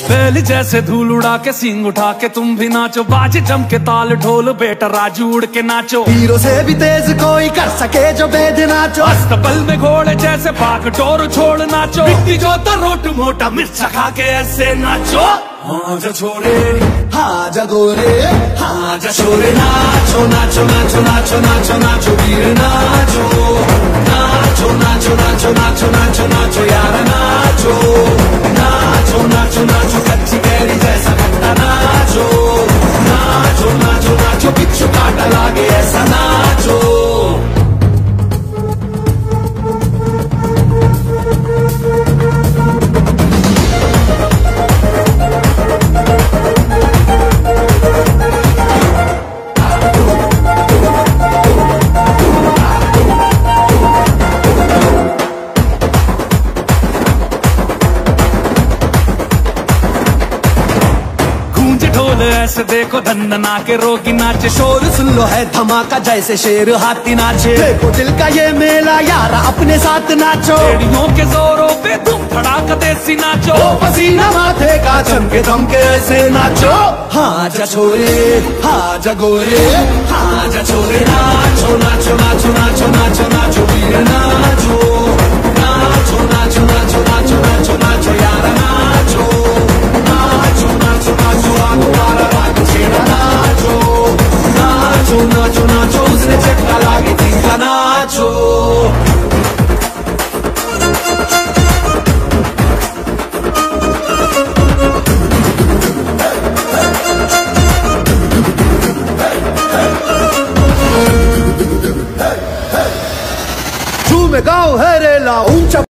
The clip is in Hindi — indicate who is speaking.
Speaker 1: बैल जैसे धूल उड़ा के सींग उठा के तुम भी नाचो, बाजे जम के ताल ढोल बेटा राजू उड़ के नाचो।
Speaker 2: हीरो से भी तेज कोई कर सके जो बेद नाचो,
Speaker 1: अस्तबल में घोड़े जैसे भाग टोर छोड़ नाचो। मिट्टी जो रोट मोटा मिर्चा खा के ऐसे नाचो। हाँ जा छोरे
Speaker 2: हाँ जा गोरे
Speaker 1: हाँ जा छोरे, नाचो नाचो नाचो नाचो नाचो नाचो वीर नाचो। नाचो नाचो नाचो नाचो नाचो नाचो यार नाचो। नाचो नाचो नाचो कच्ची कैरी जैसा खट्टा नाचो। नाचो नाचो नाचो बिच्छू काटा लागे ऐसा नाचो। ऐसे देखो धंधना के रोगी नाचे,
Speaker 2: शोर सुन लो है धमाका जैसे शेर हाथी नाचे। देखो दिल का ये मेला यार अपने साथ नाचो।
Speaker 1: एड़ियों के जोरों पे तुम धड़ाका देसी नाचो।
Speaker 2: पसीना माथे का चमके दमके ऐसे नाचो। हाँ जा छोरे हाँ जा गोरे
Speaker 1: हाँ जा छोरे, नाचो नाचो नाचो नाचो नाचो नाचो वीर नाचो।